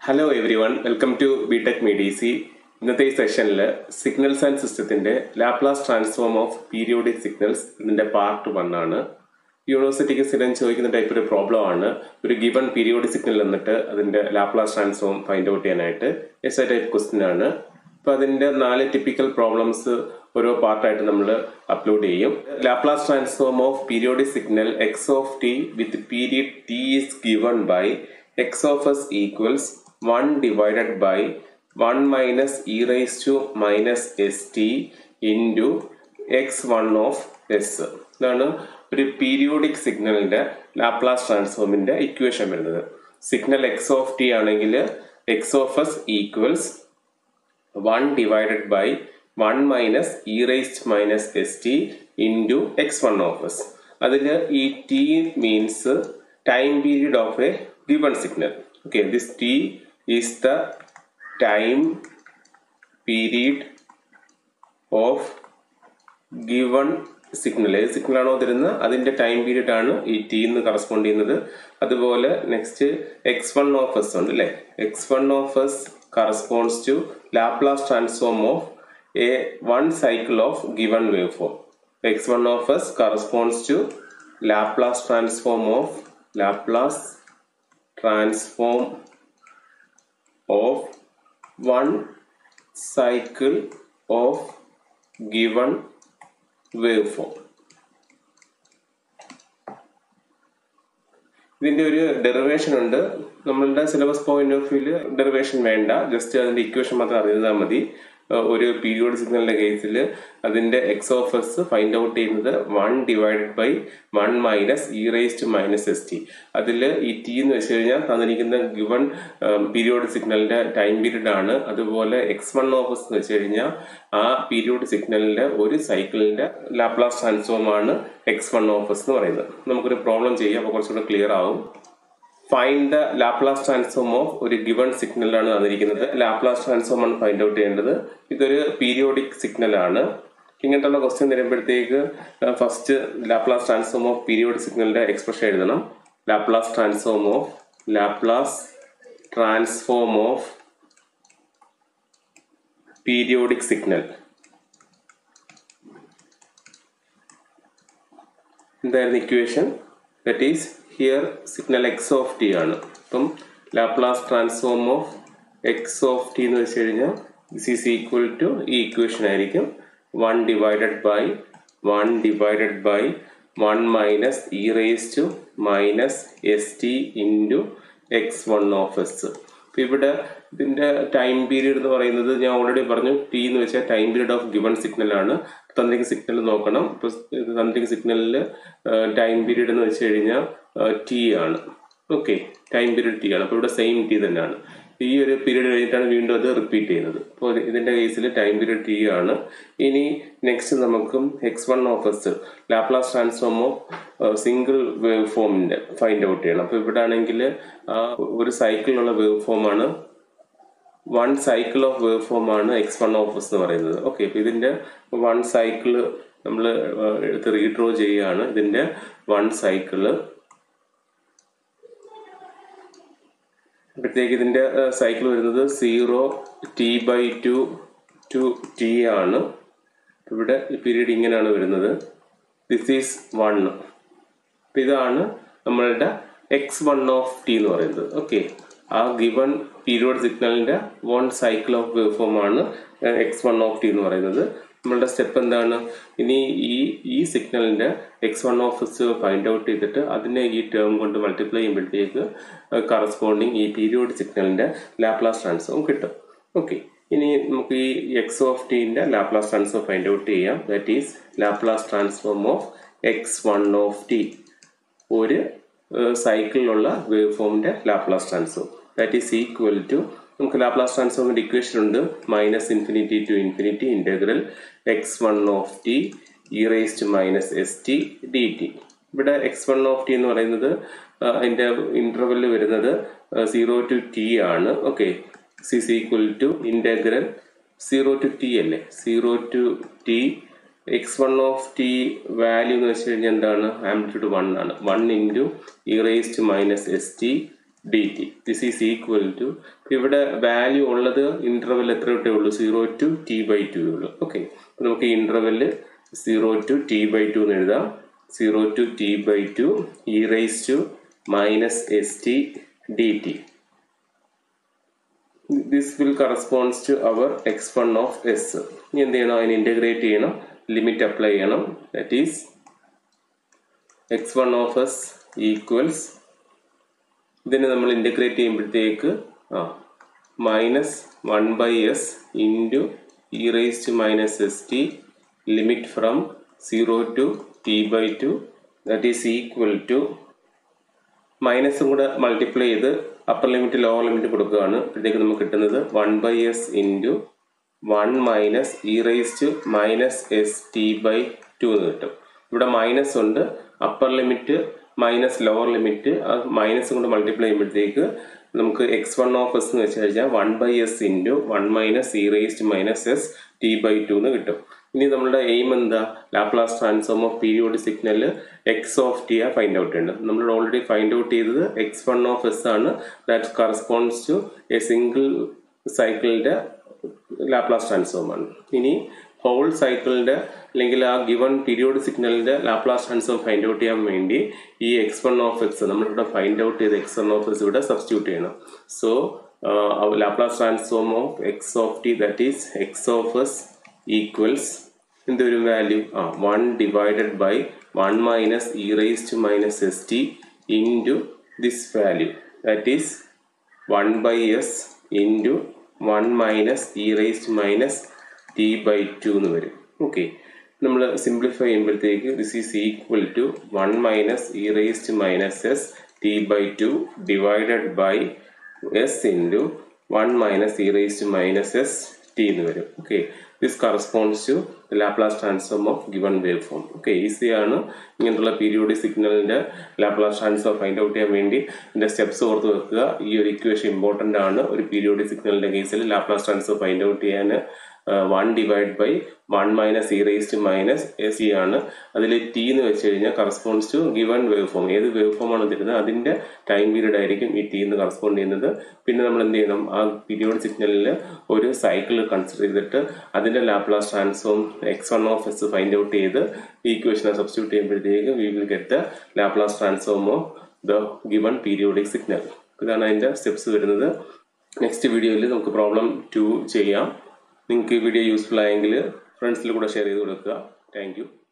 Hello everyone, welcome to BTech MEDC. ഇന്നത്തെ ഈ സെഷനിൽ സിഗ്നൽസ് ആൻഡ് സിസ്റ്റത്തിന്റെ Laplace transform of periodic signals ഇതിന്റെ പാർട്ട് 1 ആണ്. യൂണിവേഴ്സിറ്റിക്ക് സ്ഥിരം ചോദിക്കുന്ന ടൈപ്പ് ഒരു പ്രോബ്ലം ആണ്. ഒരു ഗിവൺ പീരിയോഡിക് സിഗ്നൽ എന്നിട്ട് അതിന്റെ ലാപ്ലാസ് ട്രാൻസ്ഫോം ഫൈൻഡ് ഔട്ട് ചെയ്യാനായിട്ട് എസ് ടൈപ്പ് ക്വസ്റ്റ്യൻ ആണ്. അപ്പോൾ അതിന്റെ 4 ടിപ്പിക്കൽ പ്രോബ്ലംസ് ഓരോ പാർട്ടായിട്ട് നമ്മൾ അപ്ലോഡ് ചെയ്യും. Laplace transform of periodic signal x of t with period T is given by x of s equals 1 divided by 1 minus e raised to minus st into x1 of s. ഇതാണ് ഒരു periodic സിഗ്നലിന്റെ Laplace ട്രാൻസ്ഫോമിന്റെ equation വരുന്നത്. Signal x of t ആണെങ്കിൽ x of s equals 1 divided by 1 minus e raised minus st into x1 of s. അതിൽ ഈ t means time period of a given signal. Okay, this t is the time period of given signal. ഏത് signal ആണോ തരുന്നത് അതിന്റെ time period ആണ് ഈ T എന്ന് correspond ചെയ്യുന്നത്. അതുപോലെ നെക്സ്റ്റ് x1 ഓഫ് എസ് ഉണ്ട് അല്ലേ. x1 of s corresponds to Laplace transform of a one cycle of given wave form. x1 of s corresponds to Laplace transform of of one cycle of given waveform. ഇതിന്റെ ഒരു derivation ഉണ്ട്. നമ്മളുടെ syllabus point of വ്യൂല് derivation വേണ്ട, just അതിന്റെ equation മാത്രം അറിഞ്ഞാൽ മതി. ഒരു പീരിയോഡിക് സിഗ്നലിന്റെ കേസിൽ അതിന്റെ x of s find out ചെയ്യുന്നത് 1 divided by 1 minus e raised to minus st. അതിൽ ഈ ടി എന്ന് വെച്ച് കഴിഞ്ഞാൽ തന്നിരിക്കുന്ന ഗിവൺ പീരിയോഡിക് സിഗ്നലിന്റെ ടൈം പീരീഡ് ആണ്. അതുപോലെ x1 ഓഫ് എസ് എന്ന് വെച്ച് കഴിഞ്ഞാൽ ആ പീരിയോഡിക് സിഗ്നലിന്റെ ഒരു സൈക്കിളിന്റെ ലാപ്ലാസ് ട്രാൻസ്ഫോം ആണ് x1 ഓഫ് എസ് എന്ന് പറയുന്നത്. നമുക്കൊരു പ്രോബ്ലം ചെയ്യാം, അപ്പോൾ കുറച്ചുകൂടെ ക്ലിയർ ആവും. Find the Laplace transform of ഒരു ഗിവൺ സിഗ്നലാണ് തന്നിരിക്കുന്നത്. ലാപ്ലാസ് ട്രാൻസ്ഫോം ആണ് ഫൈൻഡ് ഔട്ട് ചെയ്യേണ്ടത്. ഇതൊരു പീരിയോഡിക് സിഗ്നൽ ആണ്. ഇങ്ങനത്തുള്ള ക്വസ്റ്റ്യൻ വരുമ്പോഴത്തേക്ക് first Laplace transform of periodic സിഗ്നലിന്റെ എക്സ്പ്രഷൻ എഴുതണം. Laplace transform of periodic signal. എന്തായിരുന്നു equation? That is here signal x of t ആണ്. അപ്പം Laplace transform of x of t എന്ന് വെച്ച് കഴിഞ്ഞാൽ ദിസ് ഈസ് ഈക്വൽ ടു ഈ ഇക്വേഷൻ ആയിരിക്കും 1 divided by 1 minus e raised to minus st into x1 of s. ഇപ്പം ഇവിടെ ഇതിന്റെ ടൈം പീരീഡ് എന്ന് പറയുന്നത് ഞാൻ ഓൾറെഡി പറഞ്ഞു, ടി എന്ന് വെച്ചാൽ time period of given signal ആണ്. തന്നിരിക്കുന്ന സിഗ്നൽ നോക്കണം. ഇപ്പൊ തന്നിരിക്കുന്ന സിഗ്നലിൽ ടൈം പീരീഡ് എന്ന് വെച്ച് കഴിഞ്ഞാൽ ടി ആണ്. ഓക്കെ, ടൈം പീരീഡ് ടി ആണ്. അപ്പോൾ ഇവിടെ സെയിം ടി തന്നെയാണ്. ഈ ഒരു പീരീഡ് കഴിഞ്ഞിട്ടാണ് വീണ്ടും അത് റിപ്പീറ്റ് ചെയ്യുന്നത്. അപ്പോൾ ഇതിന്റെ കേസിൽ ടൈം പീരീഡ് ടി ആണ്. ഇനി നെക്സ്റ്റ് നമുക്ക് x1 of s Laplace transform of single wave ഫോമിന്റെ ഫൈൻഡ് ഔട്ട് ചെയ്യണം. അപ്പോൾ ഇവിടെ ആണെങ്കിൽ ഒരു സൈക്കിളിലുള്ള വേവ് ഫോം ആണ്, one cycle of wave form ആണ് x1 ഓഫ് എസ് എന്ന് പറയുന്നത്. ഓക്കെ, അപ്പൊ ഇതിന്റെ വൺ സൈക്കിള് നമ്മൾ എടുത്ത് റീഡ്രോ ചെയ്യുകയാണ്. ഇതിന്റെ വൺ സൈക്കിള് അപ്പോഴത്തേക്ക് ഇതിന്റെ സൈക്കിൾ വരുന്നത് 0t/2 to t ആണ്. ഇവിടെ പീരീഡ് ഇങ്ങനെയാണ് വരുന്നത്. This is 1. ഇതാണ് നമ്മളുടെ x1 ഓഫ് ടി എന്ന് പറയുന്നത്. ഓക്കെ, ആ ഗിവൺ പീരിയോഡ് സിഗ്നലിന്റെ one cycle of wave form ആണ് x1 ഓഫ് ടി എന്ന് പറയുന്നത്. നമ്മളുടെ സ്റ്റെപ്പ് എന്താണ്? ഇനി ഈ സിഗ്നലിന്റെ x1 of s find out ചെയ്തിട്ട് അതിനെ ഈ ടേം കൊണ്ട് മൾട്ടിപ്ലൈ ചെയ്യുമ്പോഴത്തേക്ക് കറസ്പോണ്ടിങ് ഈ പീരിയോഡിക് സിഗ്നലിന്റെ ലാപ്ലാസ് ട്രാൻസ്ഫോം കിട്ടും. ഓക്കെ, ഇനി നമുക്ക് ഈ എക്സ് ഓഫ് ടിന്റെ ലാപ്ലാസ് ട്രാൻസ്ഫോം ഫൈൻഡ് ഔട്ട് ചെയ്യാം. That is Laplace transform of x1 of t, ഒരു സൈക്കിളിലുള്ള വേവ് ഫോമിന്റെ Laplace transform. That is equal to, നമുക്ക് ലാപ്ലാസ് ട്രാൻസ്ഫോമിന്റെ ഇക്വേഷൻ ഉണ്ട്, -∞ to ∞ integral x1 of t e raised to minus st dt. ഇവിടെ x1 of t എന്ന് പറയുന്നത് അതിന്റെ ഇന്റർവെല് വരുന്നത് 0 to t ആണ്. Okay, is equal to integral 0 to t അല്ലേ, 0 to t x1 of t value എന്ന് വെച്ച് കഴിഞ്ഞാൽ എന്താണ്? ആംപ്ലിറ്റ്യൂഡ് 1 ആണ്. 1 into e raised to minus st dt. This is equal to, ഇവിടെ വാല്യൂ ഉള്ളത് ഇന്റർവെൽ എത്ര ഇട്ടേ ഉള്ളൂ, 0 to t/2 ഉള്ളൂ. ഓക്കെ, നമുക്ക് ഇന്റർവെല് 0 to t/2 എന്ന് എഴുതാം. 0 to t/2 e raised to minus st dt. This will corresponds to our x1 of s. ഇനി എന്ത് ചെയ്യണം, അതിന് ഇന്റഗ്രേറ്റ് ചെയ്യണം, ലിമിറ്റ് അപ്ലൈ ചെയ്യണം. That is x1 of s equals, ഇതിനെ നമ്മൾ ഇന്റഗ്രേറ്റ് ചെയ്യുമ്പോഴത്തേക്ക് -1/s into e raise to minus s t limit from 0 to t/2 that is equal to, മൈനസും കൂടെ മൾട്ടിപ്ലൈ ചെയ്ത് അപ്പർ ലിമിറ്റ് ലോവർ ലിമിറ്റ് കൊടുക്കുകയാണ്. അപ്പോഴത്തേക്ക് നമുക്ക് കിട്ടുന്നത് 1/s into 1 minus e raise to minus s t/2 എന്ന് കിട്ടും. ഇവിടെ മൈനസ് ഉണ്ട്, upper limit minus lower limit, ആ മൈനസ് കൊണ്ട് മൾട്ടിപ്ലൈ ചെയ്യുമ്പോഴത്തേക്ക് നമുക്ക് x1 ഓഫ് എസ് എന്ന് വെച്ച് കഴിഞ്ഞാൽ 1/s into 1 minus e raise to minus s t/2 എന്ന് കിട്ടും. ഇനി നമ്മളുടെ എയിം എന്താ, Laplace transform of periodic signal x of t ആ ഫൈൻഡ് ഔട്ട് ചെയ്യേണ്ടത്. നമ്മൾ ഓൾറെഡി ഫൈൻഡ് ഔട്ട് ചെയ്തത് x1 ഓഫ് എസ് ആണ്. That corresponds to a single സൈക്കിളിന്റെ ലാപ്ലാസ് ട്രാൻസ്ഫോം ആണ്. ഇനി ഹോൾ സൈക്കിളിന്റെ അല്ലെങ്കിൽ ആ ഗിവൺ പീരിയോഡിക് സിഗ്നലിന്റെ ലാപ്ലാസ് ട്രാൻസ്ഫോം ഫൈൻഡ് ഔട്ട് ചെയ്യാൻ വേണ്ടി ഈ x1 ഓഫ് എക്സ് നമ്മളിവിടെ ഫൈൻഡ് ഔട്ട് ചെയ്ത് x1 ഓഫ് എക്സ് ഇവിടെ സബ്സ്റ്റിറ്റ്യൂട്ട് ചെയ്യണം. So Laplace transform of x of t that is x of s equals എന്തൊരു value, 1 divided by 1 minus e raise to minus s t into this value that is 1/s into 1 minus e raise to minus t/2 എന്ന് വരും. Okay, നമ്മൾ simplify ചെയ്യുമ്പോഴത്തേക്ക് this is equal to 1 minus e raise to minus s t/2 divided by s into 1 minus e raise to minus s t എന്ന് വരും. Okay, this corresponds to Laplace transform of given wave form. Okay, ഈസിയാണ് ഇങ്ങനത്തുള്ള periodic സിഗ്നലിന്റെ Laplace transform find out ചെയ്യാൻ വേണ്ടി ഇതിന്റെ steps ഓർത്ത് വെക്കുക. ഈ ഒരു ഇക്വേഷൻ ഇമ്പോർട്ടന്റ് ആണ്. ഒരു പീരിയോഡിക് സിഗ്നലിന്റെ കേസിൽ ലാപ്ലാസ് ട്രാൻസ്ഫോം ഫൈൻഡ് ഔട്ട് ചെയ്യാൻ 1 divide by 1 minus e raise to minus s t ആണ്. അതിൽ ടി എന്ന് വെച്ച് കഴിഞ്ഞാൽ corresponds to given wave form. ഏത് വേവ് ഫോം ആണ് തരുന്നത് അതിന്റെ ടൈം പീരീഡ് ആയിരിക്കും ഈ ടി എന്ന് കറസ്പോണ്ട് ചെയ്യുന്നത്. പിന്നെ നമ്മൾ എന്ത് ചെയ്യണം, ആ പീരിയോഡിക് സിഗ്നലിൽ ഒരു സൈക്കിൾ കൺസിഡർ ചെയ്തിട്ട് അതിന്റെ Laplace transform x1 of s find out ചെയ്ത് ഈക്വേഷനെ സബ്സ്റ്റിറ്റ്യൂട്ട് ചെയ്യുമ്പോഴത്തേക്ക് we will get the Laplace transform of the given periodic signal. ഇതാണ് അതിന്റെ സ്റ്റെപ്സ് വരുന്നത്. നെക്സ്റ്റ് വീഡിയോയിൽ നമുക്ക് പ്രോബ്ലം 2 ചെയ്യാം. നിങ്ങൾക്ക് ഈ വീഡിയോ യൂസ്ഫുൾ ആയെങ്കിൽ ഫ്രണ്ട്സിൽ കൂടെ ഷെയർ ചെയ്ത് കൊടുക്കുക. Thank U.